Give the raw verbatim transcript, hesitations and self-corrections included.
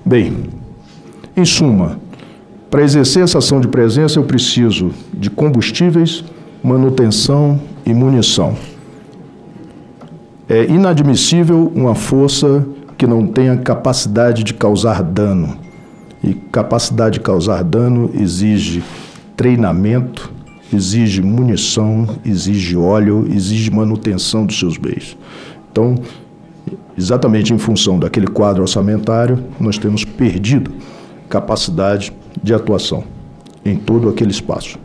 Bem, em suma, para exercer essa ação de presença eu preciso de combustíveis, manutenção e munição. É inadmissível uma força que não tenha capacidade de causar dano. E capacidade de causar dano exige treinamento, exige munição, exige óleo, exige manutenção dos seus bens. Então, exatamente em função daquele quadro orçamentário, nós temos perdido capacidade de atuação em todo aquele espaço.